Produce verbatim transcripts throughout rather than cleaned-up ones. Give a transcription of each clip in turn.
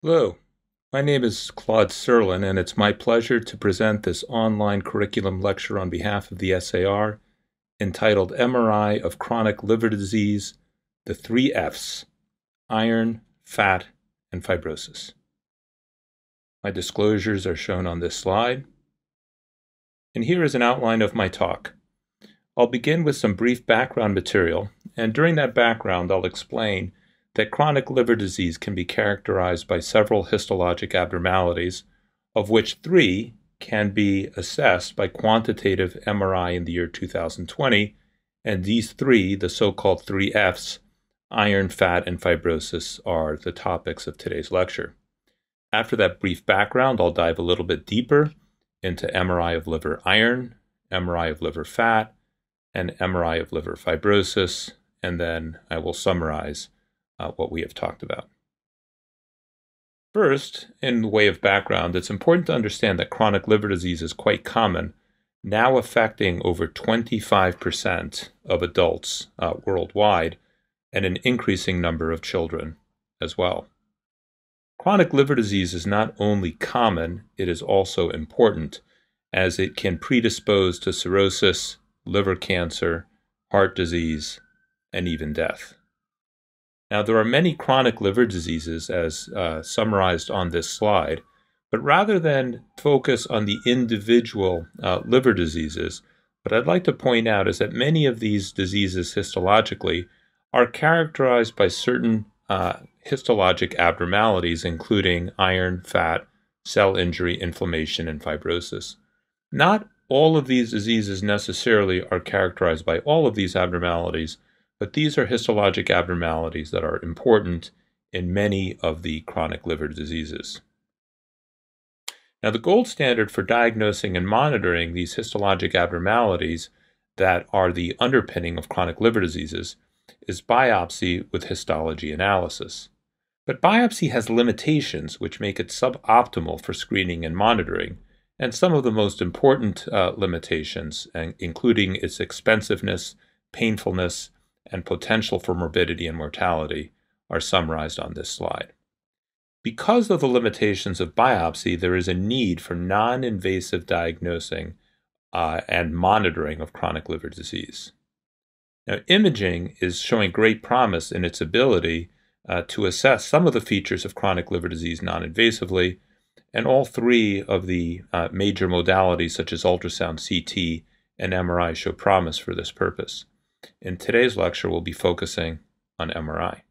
Hello, my name is Claude Serlin, and it's my pleasure to present this online curriculum lecture on behalf of the S A R entitled M R I of Chronic Liver Disease, the Three F's, Iron, Fat, and Fibrosis. My disclosures are shown on this slide. And here is an outline of my talk. I'll begin with some brief background material, and during that background I'll explain that chronic liver disease can be characterized by several histologic abnormalities, of which three can be assessed by quantitative M R I in the year two thousand twenty, and these three, the so-called three F's, iron, fat, and fibrosis, are the topics of today's lecture. After that brief background, I'll dive a little bit deeper into M R I of liver iron, M R I of liver fat, and M R I of liver fibrosis, and then I will summarize Uh, what we have talked about. First, in the way of background, it's important to understand that chronic liver disease is quite common, now affecting over twenty-five percent of adults uh, worldwide, and an increasing number of children as well. Chronic liver disease is not only common, it is also important, as it can predispose to cirrhosis, liver cancer, heart disease, and even death. Now, there are many chronic liver diseases as uh, summarized on this slide, but rather than focus on the individual uh, liver diseases, what I'd like to point out is that many of these diseases histologically are characterized by certain uh, histologic abnormalities, including iron, fat, cell injury, inflammation, and fibrosis. Not all of these diseases necessarily are characterized by all of these abnormalities, but these are histologic abnormalities that are important in many of the chronic liver diseases. Now, the gold standard for diagnosing and monitoring these histologic abnormalities that are the underpinning of chronic liver diseases is biopsy with histology analysis. But biopsy has limitations which make it suboptimal for screening and monitoring, and some of the most important uh, limitations, including its expensiveness, painfulness, and potential for morbidity and mortality, are summarized on this slide. Because of the limitations of biopsy, there is a need for non-invasive diagnosing uh, and monitoring of chronic liver disease. Now, imaging is showing great promise in its ability uh, to assess some of the features of chronic liver disease non-invasively, and all three of the uh, major modalities such as ultrasound, C T, and M R I show promise for this purpose. In today's lecture, we'll be focusing on M R I.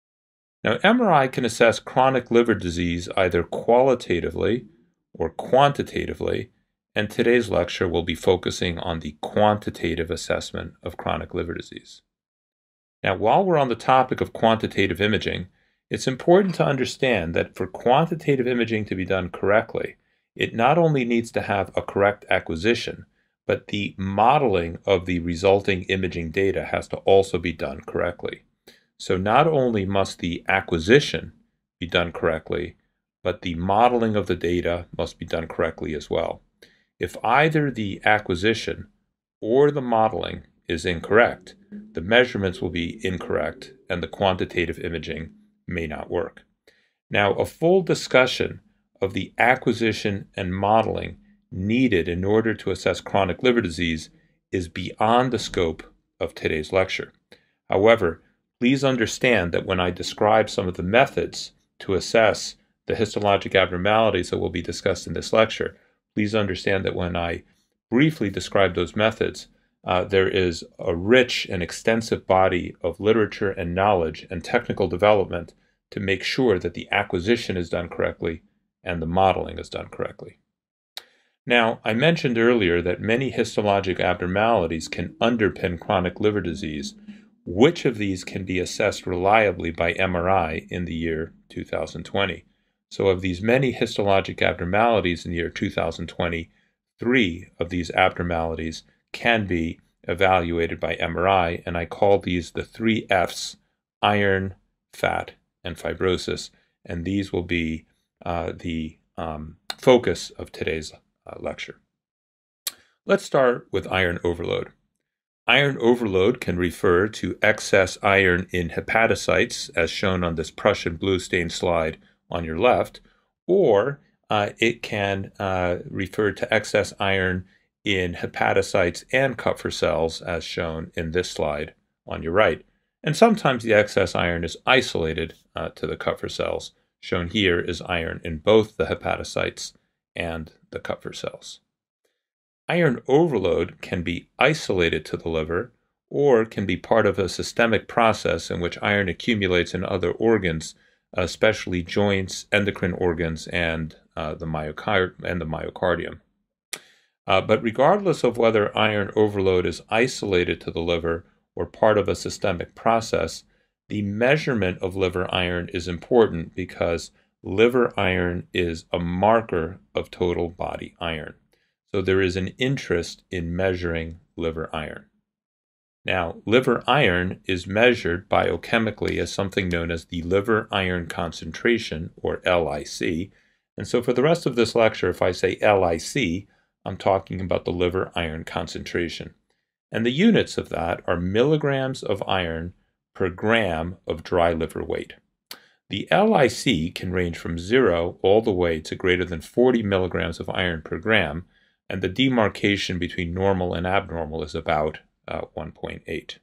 Now, M R I can assess chronic liver disease either qualitatively or quantitatively, and today's lecture will be focusing on the quantitative assessment of chronic liver disease. Now, while we're on the topic of quantitative imaging, it's important to understand that for quantitative imaging to be done correctly, it not only needs to have a correct acquisition, but the modeling of the resulting imaging data has to also be done correctly. So not only must the acquisition be done correctly, but the modeling of the data must be done correctly as well. If either the acquisition or the modeling is incorrect, the measurements will be incorrect and the quantitative imaging may not work. Now, a full discussion of the acquisition and modeling needed in order to assess chronic liver disease is beyond the scope of today's lecture. However, please understand that when I describe some of the methods to assess the histologic abnormalities that will be discussed in this lecture, please understand that when I briefly describe those methods, uh, there is a rich and extensive body of literature and knowledge and technical development to make sure that the acquisition is done correctly and the modeling is done correctly. Now, I mentioned earlier that many histologic abnormalities can underpin chronic liver disease. Which of these can be assessed reliably by M R I in the year two thousand twenty? So of these many histologic abnormalities in the year two thousand twenty, three of these abnormalities can be evaluated by M R I, and I call these the three F's: iron, fat, and fibrosis, and these will be uh, the um, focus of today's Uh, lecture. Let's start with iron overload. Iron overload can refer to excess iron in hepatocytes, as shown on this Prussian blue stained slide on your left, or uh, it can uh, refer to excess iron in hepatocytes and Kupffer cells, as shown in this slide on your right. And sometimes the excess iron is isolated uh, to the Kupffer cells. Shown here is iron in both the hepatocytes and the Kupffer cells. Iron overload can be isolated to the liver or can be part of a systemic process in which iron accumulates in other organs, especially joints, endocrine organs, and uh, the myocard and the myocardium. Uh, but regardless of whether iron overload is isolated to the liver or part of a systemic process, the measurement of liver iron is important because liver iron is a marker of total body iron. So there is an interest in measuring liver iron. Now, liver iron is measured biochemically as something known as the liver iron concentration, or L I C. And so for the rest of this lecture, if I say L I C, I'm talking about the liver iron concentration. And the units of that are milligrams of iron per gram of dry liver weight. The L I C can range from zero all the way to greater than forty milligrams of iron per gram, and the demarcation between normal and abnormal is about uh, one point eight.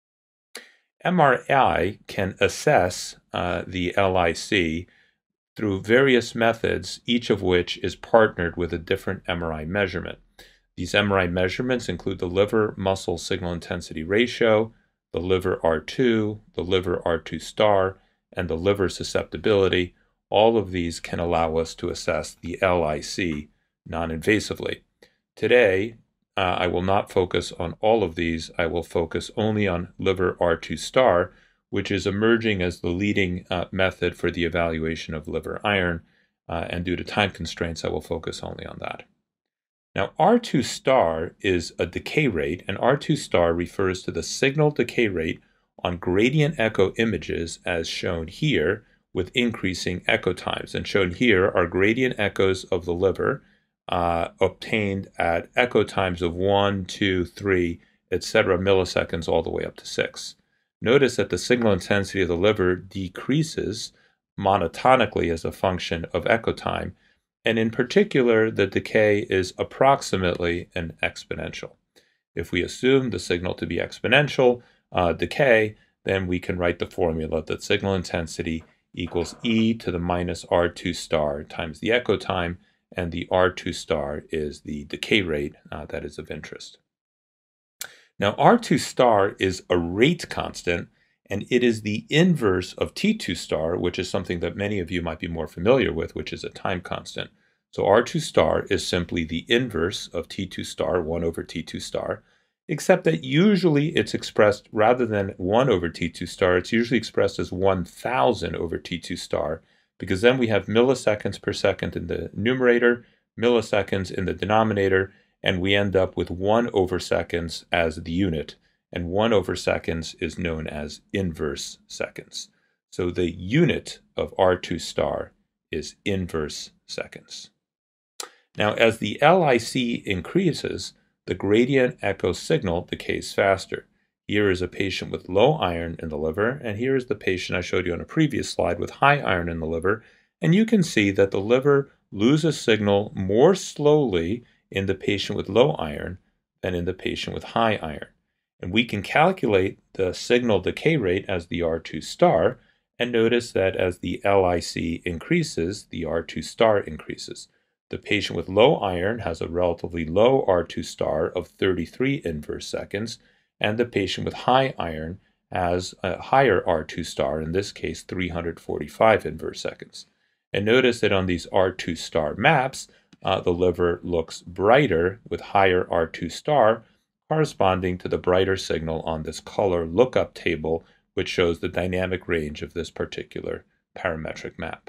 M R I can assess uh, the L I C through various methods, each of which is partnered with a different M R I measurement. These M R I measurements include the liver muscle signal intensity ratio, the liver R two, the liver R two star, and the liver susceptibility. All of these can allow us to assess the L I C non-invasively. Today, uh, I will not focus on all of these. I will focus only on liver R two star, which is emerging as the leading uh, method for the evaluation of liver iron, uh, and due to time constraints, I will focus only on that. Now, R two star is a decay rate, and R two star refers to the signal decay rate on gradient echo images as shown here with increasing echo times. And shown here are gradient echoes of the liver uh, obtained at echo times of one, two, three, et cetera milliseconds all the way up to six. Notice that the signal intensity of the liver decreases monotonically as a function of echo time, and in particular, the decay is approximately an exponential. If we assume the signal to be exponential uh, decay, then we can write the formula that signal intensity equals e to the minus R two star times the echo time, and the R two star is the decay rate uh, that is of interest. Now, R two star is a rate constant, and it is the inverse of T two star, which is something that many of you might be more familiar with, which is a time constant. So R two star is simply the inverse of T two star, one over T two star, except that usually it's expressed, rather than one over T two star, it's usually expressed as one thousand over T two star, because then we have milliseconds per second in the numerator, milliseconds in the denominator, and we end up with one over seconds as the unit. And one over seconds is known as inverse seconds. So the unit of R two star is inverse seconds. Now, as the L I C increases, the gradient echo signal decays faster. Here is a patient with low iron in the liver, and here is the patient I showed you on a previous slide with high iron in the liver. And you can see that the liver loses signal more slowly in the patient with low iron than in the patient with high iron. And we can calculate the signal decay rate as the R two star, and notice that as the L I C increases, the R two star increases. The patient with low iron has a relatively low R two star of thirty-three inverse seconds, and the patient with high iron has a higher R two star, in this case three hundred forty-five inverse seconds. And notice that on these R two star maps, uh, the liver looks brighter with higher R two star, corresponding to the brighter signal on this color lookup table, which shows the dynamic range of this particular parametric map.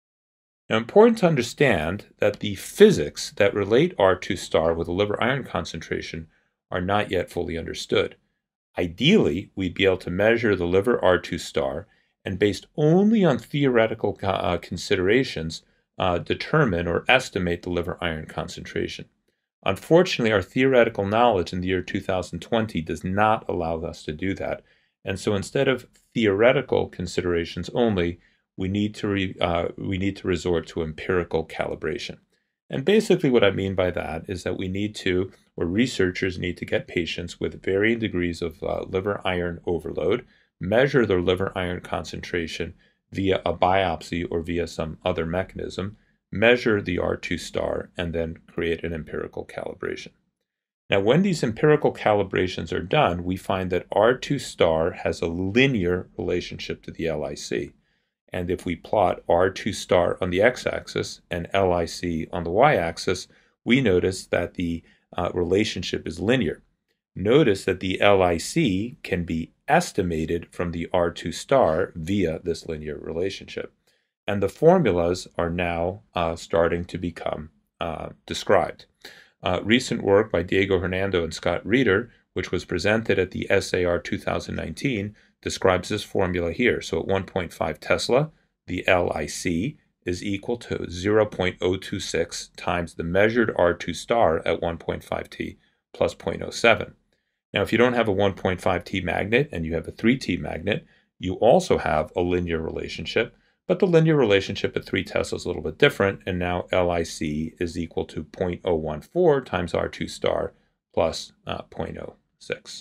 Now, important to understand that the physics that relate R two star with the liver iron concentration are not yet fully understood. Ideally, we'd be able to measure the liver R two star and, based only on theoretical uh, considerations, uh, determine or estimate the liver iron concentration. Unfortunately, our theoretical knowledge in the year two thousand twenty does not allow us to do that. And so instead of theoretical considerations only, we need to re, uh, we need to resort to empirical calibration. And basically what I mean by that is that we need to, or researchers need to get patients with varying degrees of uh, liver iron overload, measure their liver iron concentration via a biopsy or via some other mechanism, measure the R two star, and then create an empirical calibration. Now, when these empirical calibrations are done, we find that R two star has a linear relationship to the L I C. And if we plot R two star on the x-axis and L I C on the y-axis, we notice that the uh, relationship is linear. Notice that the L I C can be estimated from the R two star via this linear relationship. And the formulas are now uh, starting to become uh, described. Uh, recent work by Diego Hernando and Scott Reeder, which was presented at the S A R two thousand nineteen, describes this formula here. So at one point five Tesla, the L I C is equal to zero point zero two six times the measured R two star at one point five T plus zero point zero seven. Now, if you don't have a one point five T magnet and you have a three T magnet, you also have a linear relationship, but the linear relationship at three Tesla is a little bit different, and now L I C is equal to zero point zero one four times R two star plus uh, zero point zero six.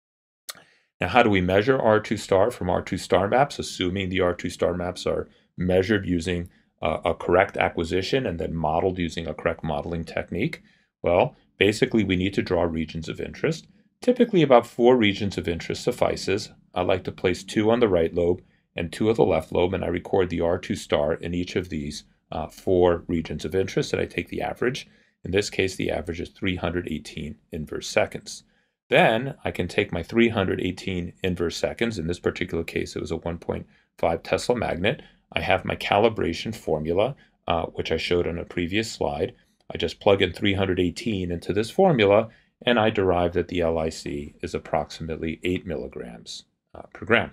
Now, how do we measure R two star from R two star maps, assuming the R two star maps are measured using uh, a correct acquisition and then modeled using a correct modeling technique? Well, basically, we need to draw regions of interest. Typically, about four regions of interest suffices. I like to place two on the right lobe and two at the left lobe, and I record the R two star in each of these uh, four regions of interest, and I take the average. In this case, the average is three hundred eighteen inverse seconds. Then I can take my three hundred eighteen inverse seconds. In this particular case, it was a one point five Tesla magnet. I have my calibration formula, uh, which I showed on a previous slide. I just plug in three hundred eighteen into this formula, and I derive that the L I C is approximately eight milligrams uh, per gram.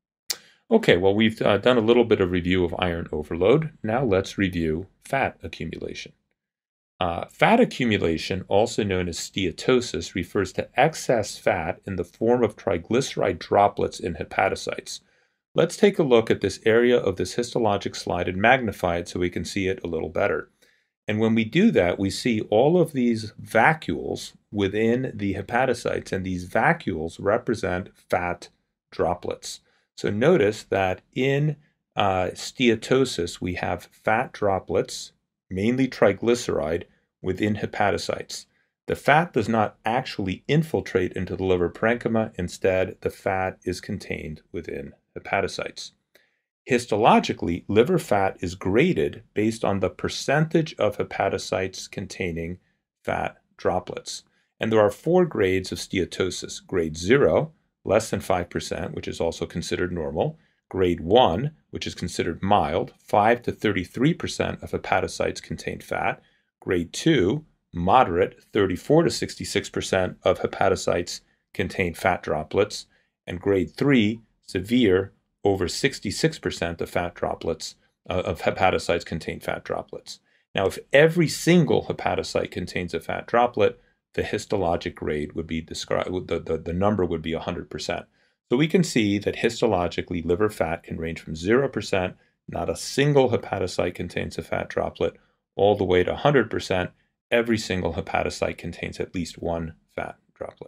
Okay, well, we've uh, done a little bit of review of iron overload. Now let's review fat accumulation. Uh, fat accumulation, also known as steatosis, refers to excess fat in the form of triglyceride droplets in hepatocytes. Let's take a look at this area of this histologic slide and magnify it so we can see it a little better. And when we do that, we see all of these vacuoles within the hepatocytes, and these vacuoles represent fat droplets. So notice that in uh, steatosis, we have fat droplets, mainly triglyceride, within hepatocytes. The fat does not actually infiltrate into the liver parenchyma. Instead, the fat is contained within hepatocytes. Histologically, liver fat is graded based on the percentage of hepatocytes containing fat droplets. And there are four grades of steatosis. Grade zero, less than five percent, which is also considered normal. Grade one, which is considered mild, five to thirty-three percent of hepatocytes contain fat. Grade two, moderate, thirty-four to sixty-six percent of hepatocytes contain fat droplets. And grade three, severe, over sixty-six percent of fat droplets, uh, of hepatocytes contain fat droplets. Now, if every single hepatocyte contains a fat droplet, the histologic grade would be described, the, the, the number would be one hundred percent. So we can see that histologically, liver fat can range from zero percent, not a single hepatocyte contains a fat droplet, all the way to one hundred percent, every single hepatocyte contains at least one fat droplet.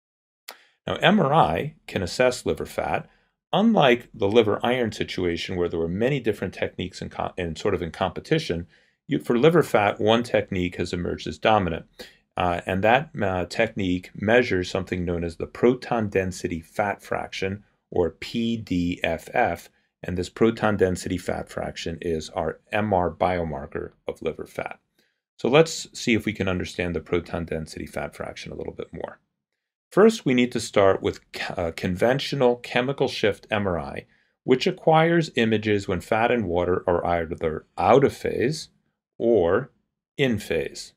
Now, M R I can assess liver fat. Unlike the liver iron situation where there were many different techniques in, in sort of in competition, you, for liver fat, one technique has emerged as dominant. Uh, and that uh, technique measures something known as the proton density fat fraction, or P D F F. And this proton density fat fraction is our M R biomarker of liver fat. So let's see if we can understand the proton density fat fraction a little bit more. First, we need to start with uh, conventional chemical shift M R I, which acquires images when fat and water are either out of phase or in phase.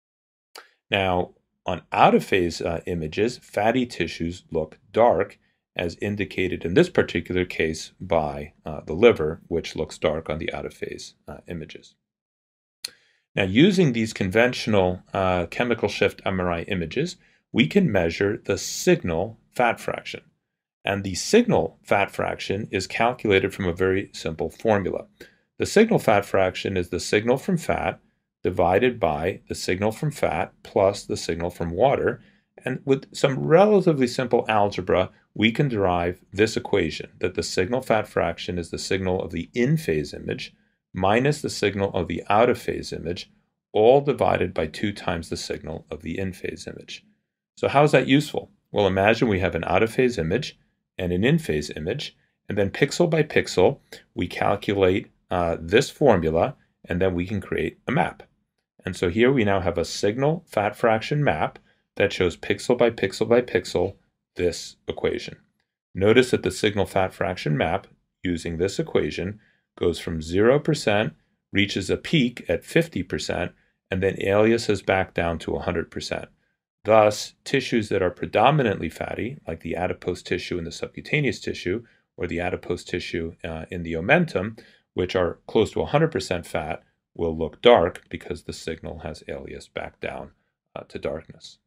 Now, on out-of-phase uh, images, fatty tissues look dark, as indicated in this particular case by uh, the liver, which looks dark on the out-of-phase uh, images. Now, using these conventional uh, chemical shift M R I images, we can measure the signal fat fraction. And the signal fat fraction is calculated from a very simple formula. The signal fat fraction is the signal from fat divided by the signal from fat plus the signal from water. And with some relatively simple algebra, we can derive this equation, that the signal fat fraction is the signal of the in-phase image minus the signal of the out-of-phase image, all divided by two times the signal of the in-phase image. So how is that useful? Well, imagine we have an out-of-phase image and an in-phase image, and then pixel by pixel, we calculate uh, this formula, and then we can create a map. And so here we now have a signal fat fraction map that shows pixel by pixel by pixel this equation. Notice that the signal fat fraction map using this equation goes from zero percent, reaches a peak at fifty percent, and then aliases back down to one hundred percent. Thus, tissues that are predominantly fatty, like the adipose tissue in the subcutaneous tissue, or the adipose tissue uh, in the omentum, which are close to one hundred percent fat, will look dark because the signal has aliased back down uh, to darkness.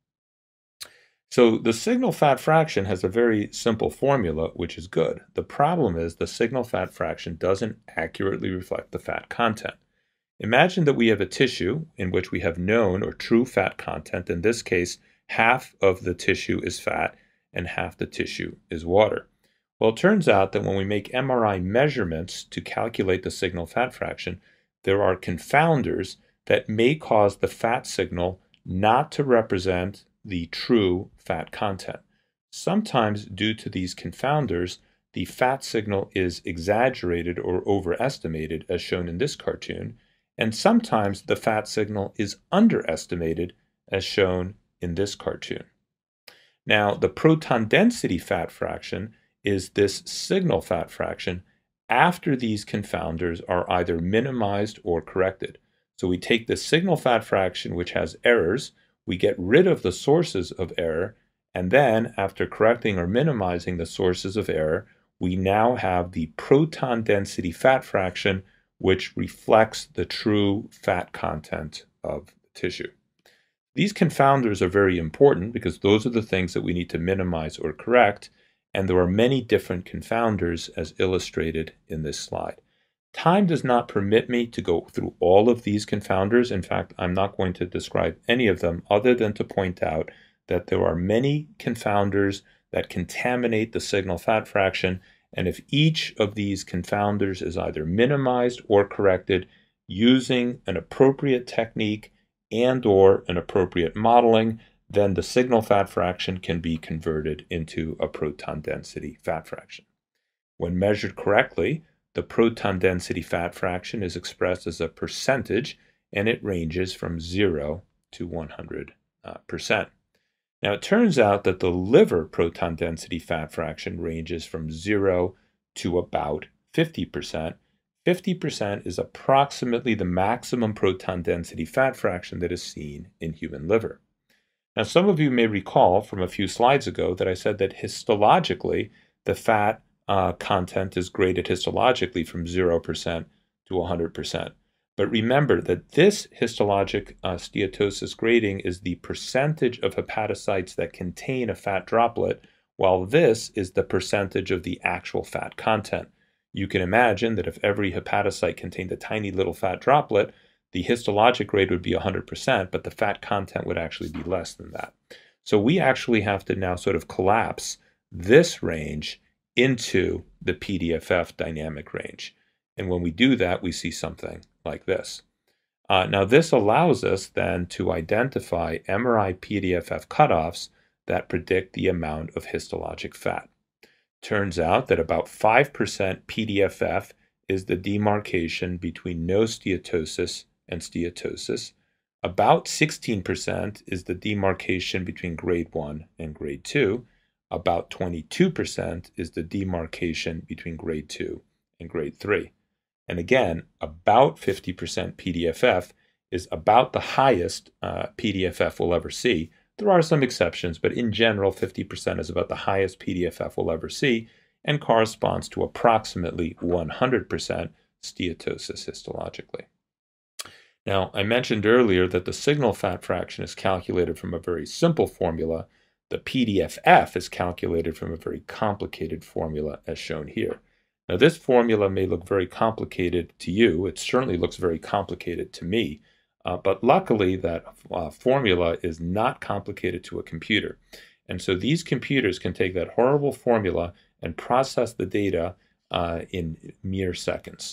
So the signal fat fraction has a very simple formula, which is good. The problem is the signal fat fraction doesn't accurately reflect the fat content. Imagine that we have a tissue in which we have known or true fat content. In this case, half of the tissue is fat and half the tissue is water. Well, it turns out that when we make M R I measurements to calculate the signal fat fraction, there are confounders that may cause the fat signal not to represent the true fat content. Sometimes, due to these confounders, the fat signal is exaggerated or overestimated, as shown in this cartoon, and sometimes the fat signal is underestimated, as shown in this cartoon. Now, the proton density fat fraction is this signal fat fraction after these confounders are either minimized or corrected. So we take the signal fat fraction, which has errors, we get rid of the sources of error, and then after correcting or minimizing the sources of error, we now have the proton density fat fraction, which reflects the true fat content of the tissue. These confounders are very important because those are the things that we need to minimize or correct, and there are many different confounders as illustrated in this slide. Time does not permit me to go through all of these confounders. In fact, I'm not going to describe any of them other than to point out that there are many confounders that contaminate the signal fat fraction, and if each of these confounders is either minimized or corrected using an appropriate technique and or an appropriate modeling, then the signal fat fraction can be converted into a proton density fat fraction. When measured correctly, the proton density fat fraction is expressed as a percentage, and it ranges from zero to one hundred percent. Now, it turns out that the liver proton density fat fraction ranges from zero to about fifty percent. fifty percent is approximately the maximum proton density fat fraction that is seen in human liver. Now, some of you may recall from a few slides ago that I said that histologically, the fat Uh, content is graded histologically from zero percent to one hundred percent. But remember that this histologic uh, steatosis grading is the percentage of hepatocytes that contain a fat droplet, while this is the percentage of the actual fat content. You can imagine that if every hepatocyte contained a tiny little fat droplet, the histologic grade would be one hundred percent, but the fat content would actually be less than that. So we actually have to now sort of collapse this range into the P D F F dynamic range. And when we do that, we see something like this. Uh, now, this allows us then to identify M R I P D F F cutoffs that predict the amount of histologic fat. Turns out that about five percent P D F F is the demarcation between no steatosis and steatosis. About sixteen percent is the demarcation between grade one and grade two. About twenty-two percent is the demarcation between grade two and grade three. And again, about fifty percent P D F F is about the highest uh, P D F F we'll ever see. There are some exceptions, but in general, fifty percent is about the highest P D F F we'll ever see and corresponds to approximately one hundred percent steatosis histologically. Now, I mentioned earlier that the signal fat fraction is calculated from a very simple formula The P D F F is calculated from a very complicated formula as shown here. Now, this formula may look very complicated to you. It certainly looks very complicated to me. Uh, but luckily, that uh, formula is not complicated to a computer. And so these computers can take that horrible formula and process the data uh, in mere seconds.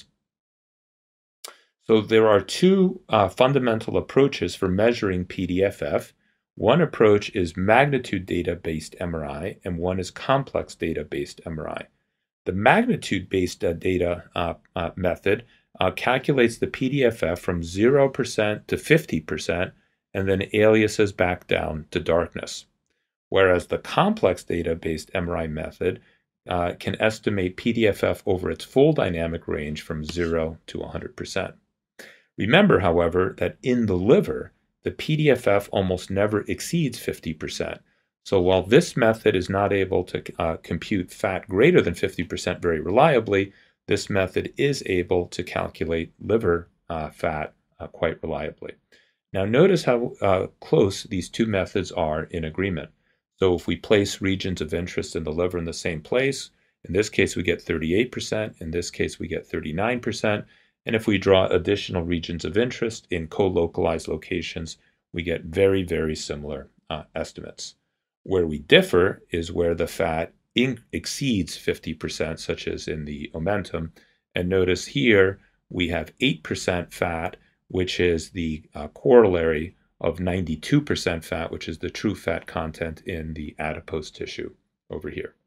So there are two uh, fundamental approaches for measuring P D F F. One approach is magnitude data-based M R I, and one is complex data-based M R I. The magnitude-based uh, data uh, uh, method uh, calculates the P D F F from zero percent to fifty percent and then aliases back down to darkness. Whereas the complex data-based M R I method uh, can estimate P D F F over its full dynamic range from zero to one hundred percent. Remember, however, that in the liver, the P D F F almost never exceeds fifty percent. So while this method is not able to uh, compute fat greater than fifty percent very reliably, this method is able to calculate liver uh, fat uh, quite reliably. Now notice how uh, close these two methods are in agreement. So if we place regions of interest in the liver in the same place, in this case we get thirty-eight percent, in this case we get thirty-nine percent, and if we draw additional regions of interest in co-localized locations, we get very, very similar uh, estimates. Where we differ is where the fat in exceeds fifty percent, such as in the omentum. And notice here we have eight percent fat, which is the uh, corollary of ninety-two percent fat, which is the true fat content in the adipose tissue over here.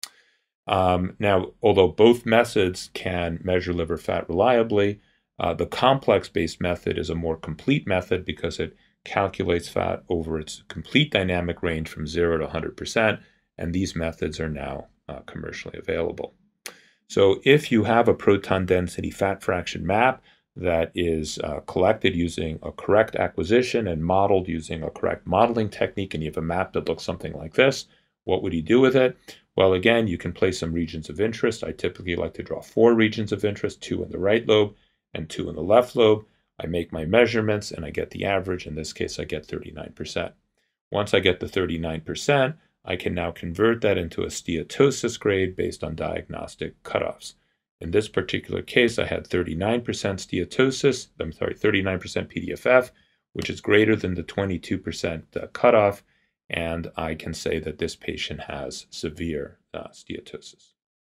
Um, now, although both methods can measure liver fat reliably, uh, the complex-based method is a more complete method because it calculates fat over its complete dynamic range from zero to one hundred percent, and these methods are now uh, commercially available. So if you have a proton density fat fraction map that is uh, collected using a correct acquisition and modeled using a correct modeling technique, and you have a map that looks something like this, what would you do with it? Well, again, you can place some regions of interest. I typically like to draw four regions of interest, two in the right lobe and two in the left lobe. I make my measurements and I get the average. In this case, I get thirty-nine percent. Once I get the thirty-nine percent, I can now convert that into a steatosis grade based on diagnostic cutoffs. In this particular case, I had thirty-nine percent steatosis, I'm sorry, thirty-nine percent P D F F, which is greater than the twenty-two percent uh, cutoff, and I can say that this patient has severe uh, steatosis.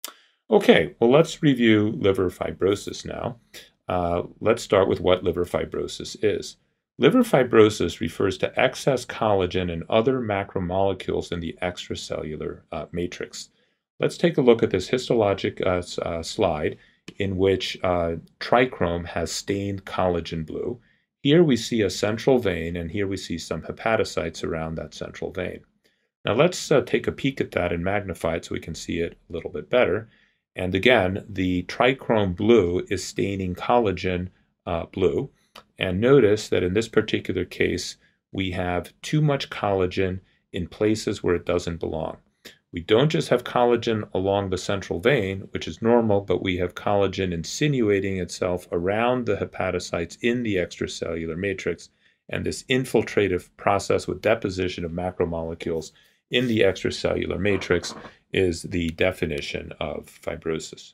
Okay, well, let's review liver fibrosis now. Uh, let's start with what liver fibrosis is. Liver fibrosis refers to excess collagen and other macromolecules in the extracellular uh, matrix. Let's take a look at this histologic uh, uh, slide in which uh, trichrome has stained collagen blue. Here we see a central vein, and here we see some hepatocytes around that central vein. Now let's uh, take a peek at that and magnify it so we can see it a little bit better. And again, the trichrome blue is staining collagen uh, blue. And notice that in this particular case, we have too much collagen in places where it doesn't belong. We don't just have collagen along the central vein, which is normal, but we have collagen insinuating itself around the hepatocytes in the extracellular matrix. And this infiltrative process with deposition of macromolecules in the extracellular matrix is the definition of fibrosis.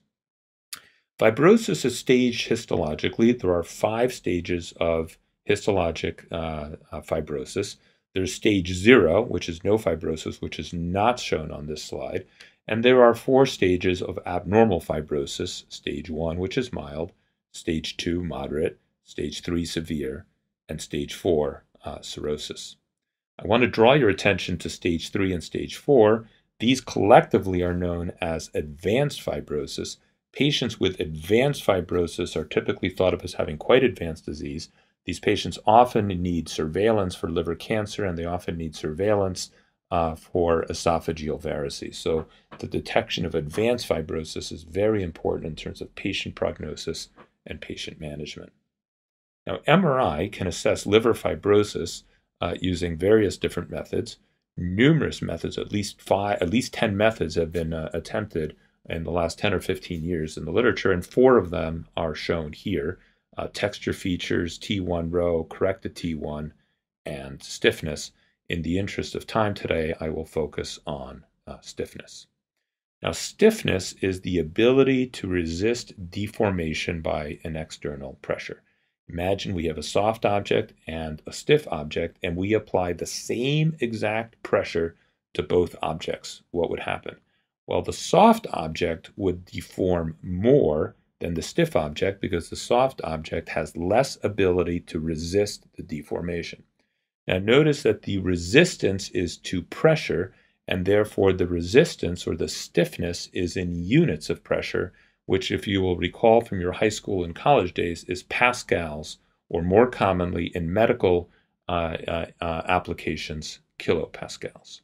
Fibrosis is staged histologically. There are five stages of histologic uh, uh, fibrosis. There's stage zero, which is no fibrosis, which is not shown on this slide. And there are four stages of abnormal fibrosis: stage one, which is mild; stage two, moderate; stage three, severe; and stage four, uh, cirrhosis. I want to draw your attention to stage three and stage four. These collectively are known as advanced fibrosis. Patients with advanced fibrosis are typically thought of as having quite advanced disease. These patients often need surveillance for liver cancer, and they often need surveillance uh, for esophageal varices. So the detection of advanced fibrosis is very important in terms of patient prognosis and patient management. Now, M R I can assess liver fibrosis uh, using various different methods. Numerous methods, at least five, at least ten methods have been uh, attempted in the last ten or fifteen years in the literature, and four of them are shown here. Uh, texture features, T one row, corrected T one, and stiffness. In the interest of time today, I will focus on uh, stiffness. Now, stiffness is the ability to resist deformation by an external pressure. Imagine we have a soft object and a stiff object, and we apply the same exact pressure to both objects. What would happen? Well, the soft object would deform more than the stiff object because the soft object has less ability to resist the deformation. Now, notice that the resistance is to pressure, and therefore the resistance or the stiffness is in units of pressure, which, if you will recall from your high school and college days, is pascals, or more commonly in medical uh, uh, uh, applications, kilopascals.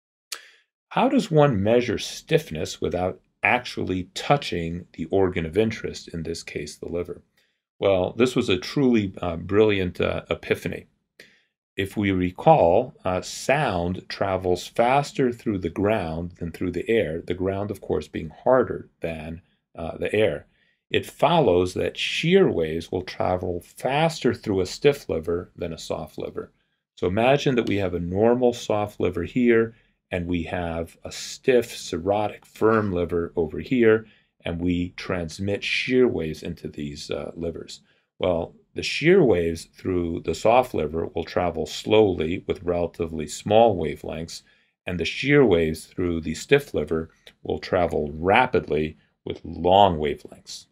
How does one measure stiffness without actually touching the organ of interest, in this case, the liver? Well, this was a truly uh, brilliant uh, epiphany. If we recall, uh, sound travels faster through the ground than through the air, the ground, of course, being harder than uh, the air. It follows that shear waves will travel faster through a stiff liver than a soft liver. So imagine that we have a normal soft liver here, and we have a stiff, cirrhotic, firm liver over here, and we transmit shear waves into these uh, livers. Well, the shear waves through the soft liver will travel slowly with relatively small wavelengths, and the shear waves through the stiff liver will travel rapidly with long wavelengths.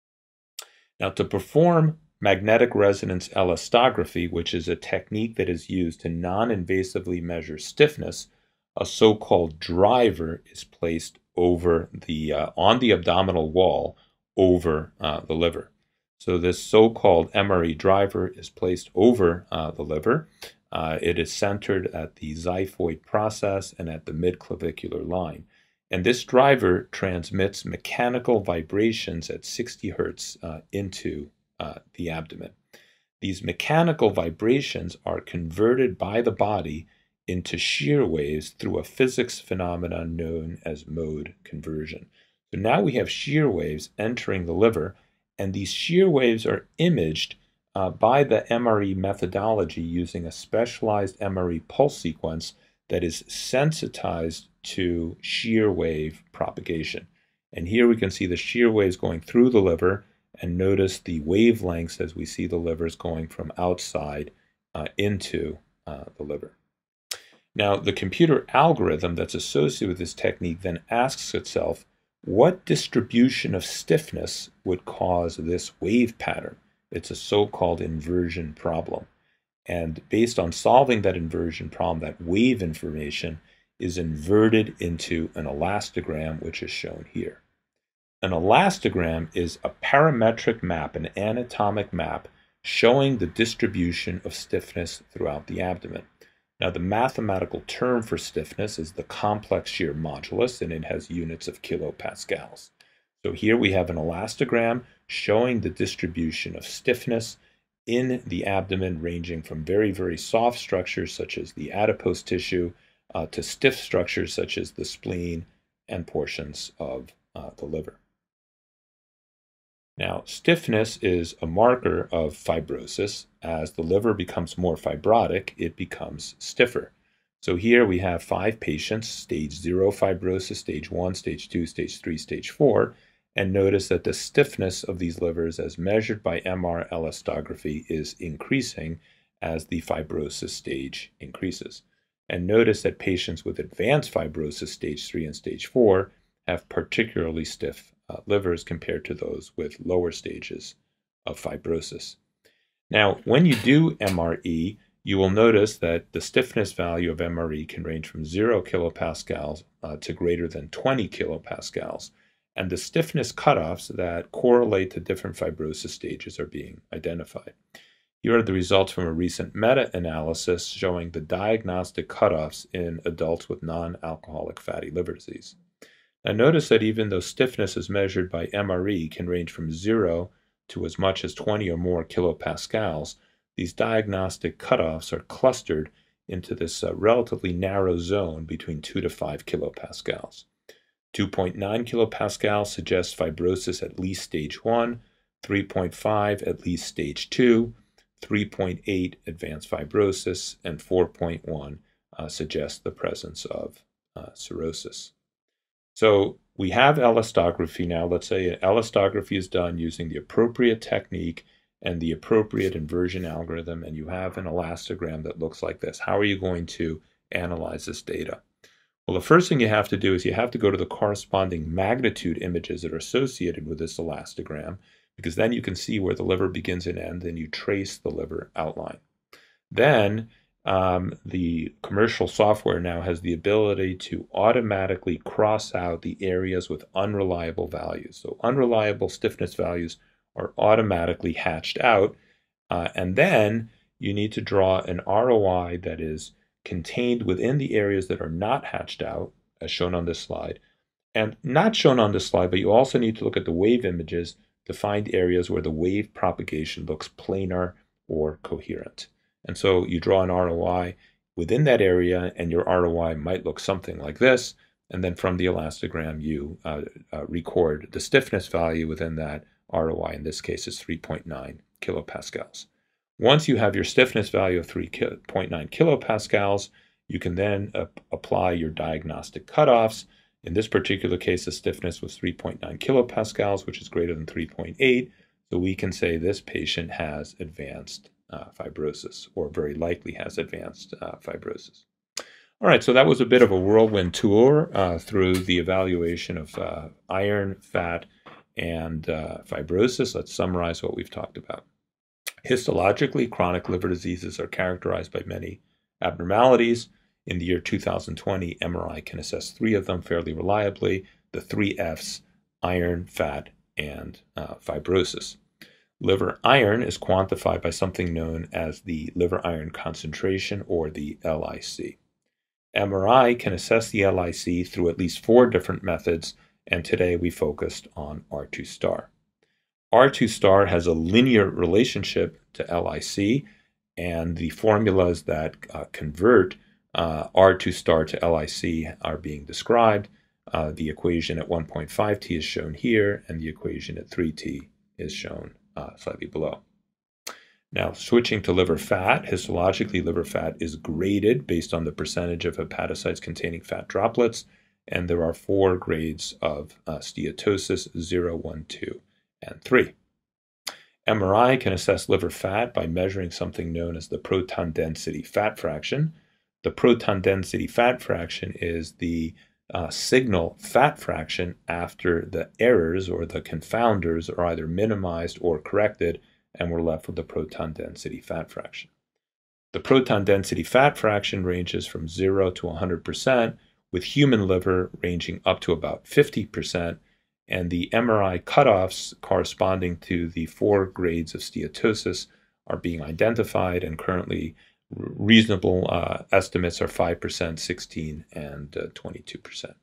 Now, to perform magnetic resonance elastography, which is a technique that is used to non-invasively measure stiffness, a so-called driver is placed over the uh, on the abdominal wall over uh, the liver. So this so-called M R E driver is placed over uh, the liver. Uh, it is centered at the xiphoid process and at the midclavicular line. And this driver transmits mechanical vibrations at sixty hertz uh, into uh, the abdomen. These mechanical vibrations are converted by the body into shear waves through a physics phenomenon known as mode conversion. So now we have shear waves entering the liver, and these shear waves are imaged uh, by the M R E methodology using a specialized M R E pulse sequence that is sensitized to shear wave propagation. And here we can see the shear waves going through the liver, and notice the wavelengths as we see the livers going from outside uh, into uh, the liver. Now, the computer algorithm that's associated with this technique then asks itself, what distribution of stiffness would cause this wave pattern? It's a so-called inversion problem. And based on solving that inversion problem, that wave information is inverted into an elastogram, which is shown here. An elastogram is a parametric map, an anatomic map, showing the distribution of stiffness throughout the abdomen. Now, the mathematical term for stiffness is the complex shear modulus, and it has units of kilopascals. So here we have an elastogram showing the distribution of stiffness in the abdomen, ranging from very, very soft structures such as the adipose tissue uh, to stiff structures such as the spleen and portions of uh, the liver. Now, stiffness is a marker of fibrosis. As the liver becomes more fibrotic, it becomes stiffer. So here we have five patients, stage zero fibrosis, stage one, stage two, stage three, stage four, and notice that the stiffness of these livers as measured by M R elastography is increasing as the fibrosis stage increases. And notice that patients with advanced fibrosis, stage three and stage four, have particularly stiff uh, livers compared to those with lower stages of fibrosis. Now, when you do M R E, you will notice that the stiffness value of M R E can range from zero kilopascals uh, to greater than twenty kilopascals. And the stiffness cutoffs that correlate to different fibrosis stages are being identified. Here are the results from a recent meta-analysis showing the diagnostic cutoffs in adults with non-alcoholic fatty liver disease. Now notice that even though stiffness is measured by M R E can range from zero to as much as twenty or more kilopascals, these diagnostic cutoffs are clustered into this uh, relatively narrow zone between two to five kilopascals. two point nine kilopascals suggests fibrosis at least stage one, three point five at least stage two, three point eight advanced fibrosis, and four point one uh, suggest the presence of uh, cirrhosis. So we have elastography now. Let's say elastography is done using the appropriate technique and the appropriate inversion algorithm, and you have an elastogram that looks like this. How are you going to analyze this data? Well, the first thing you have to do is you have to go to the corresponding magnitude images that are associated with this elastogram, because then you can see where the liver begins and ends, and you trace the liver outline. Then um, the commercial software now has the ability to automatically cross out the areas with unreliable values. So unreliable stiffness values are automatically hatched out, uh, and then you need to draw an R O I that is contained within the areas that are not hatched out, as shown on this slide. And not shown on this slide, but you also need to look at the wave images to find areas where the wave propagation looks planar or coherent. And so you draw an R O I within that area, and your R O I might look something like this. And then from the elastogram, you uh, uh, record the stiffness value within that R O I. In this case, is three point nine kilopascals. Once you have your stiffness value of three point nine kilopascals, you can then uh, apply your diagnostic cutoffs. In this particular case, the stiffness was three point nine kilopascals, which is greater than three point eight. So we can say this patient has advanced uh, fibrosis, or very likely has advanced uh, fibrosis. All right, so that was a bit of a whirlwind tour uh, through the evaluation of uh, iron, fat, and uh, fibrosis. Let's summarize what we've talked about. Histologically, chronic liver diseases are characterized by many abnormalities. In the year two thousand twenty, M R I can assess three of them fairly reliably, the three F's: iron, fat, and uh, fibrosis. Liver iron is quantified by something known as the liver iron concentration, or the L I C. M R I can assess the L I C through at least four different methods, and today we focused on R two star. R two star has a linear relationship to L I C, and the formulas that uh, convert uh, R two star to L I C are being described. Uh, the equation at one point five T is shown here, and the equation at three T is shown uh, slightly below. Now, switching to liver fat, histologically liver fat is graded based on the percentage of hepatocytes containing fat droplets, and there are four grades of uh, steatosis: zero, one, two, and three. M R I can assess liver fat by measuring something known as the proton density fat fraction. The proton density fat fraction is the uh, signal fat fraction after the errors or the confounders are either minimized or corrected, and we're left with the proton density fat fraction. The proton density fat fraction ranges from zero to one hundred percent, with human liver ranging up to about fifty percent, and the M R I cutoffs corresponding to the four grades of steatosis are being identified, and currently reasonable uh, estimates are five percent, sixteen, and uh, twenty-two percent.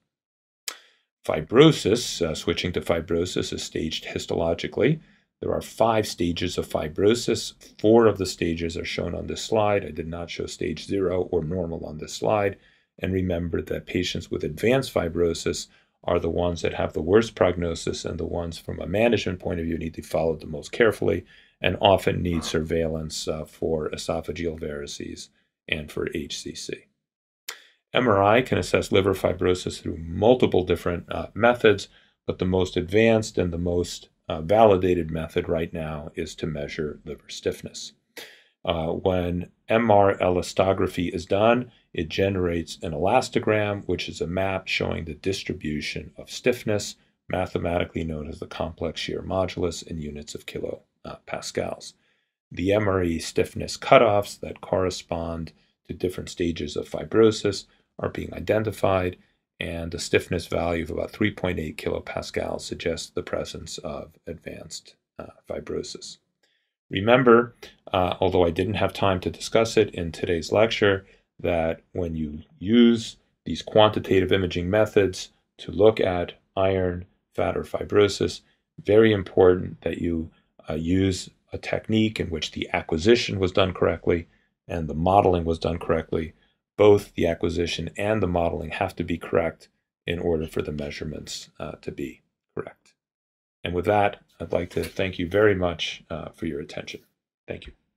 Fibrosis, uh, switching to fibrosis, is staged histologically. There are five stages of fibrosis. Four of the stages are shown on this slide. I did not show stage zero or normal on this slide. And remember that patients with advanced fibrosis are the ones that have the worst prognosis, and the ones from a management point of view need to be followed the most carefully, and often need surveillance uh, for esophageal varices and for H C C. M R I can assess liver fibrosis through multiple different uh, methods, but the most advanced and the most uh, validated method right now is to measure liver stiffness. Uh, when M R elastography is done, it generates an elastogram, which is a map showing the distribution of stiffness, mathematically known as the complex shear modulus in units of kilopascals. The M R E stiffness cutoffs that correspond to different stages of fibrosis are being identified, and a stiffness value of about three point eight kilopascals suggests the presence of advanced uh, fibrosis. Remember, uh, although I didn't have time to discuss it in today's lecture, that when you use these quantitative imaging methods to look at iron, fat, or fibrosis, very important that you uh, use a technique in which the acquisition was done correctly and the modeling was done correctly. Both the acquisition and the modeling have to be correct in order for the measurements uh, to be correct. And with that, I'd like to thank you very much uh, for your attention. Thank you.